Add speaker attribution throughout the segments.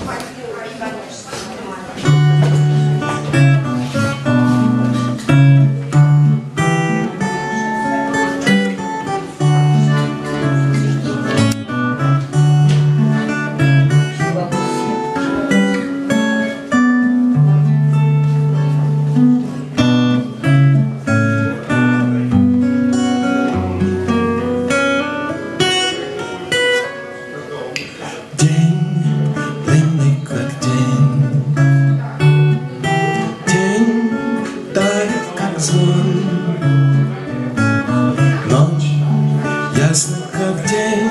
Speaker 1: Ночь ясна, как день,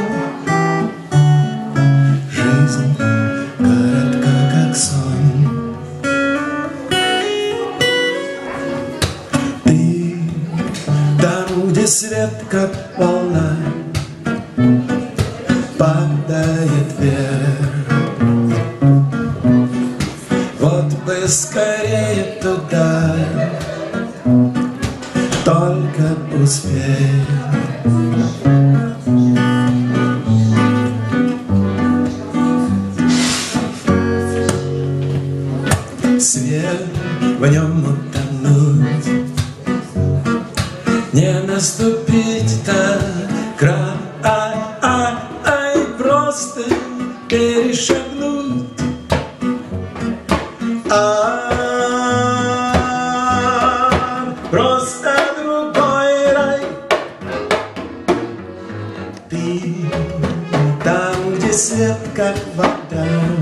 Speaker 1: жизнь коротка, как сон. Ты там, где свет, как волна, падает вверх. Вот бы скорее туда, только успей. Свет в нем утонуть, не наступить на край, просто перешагнуть. Просто другой рай. Ты там, где свет, как вода,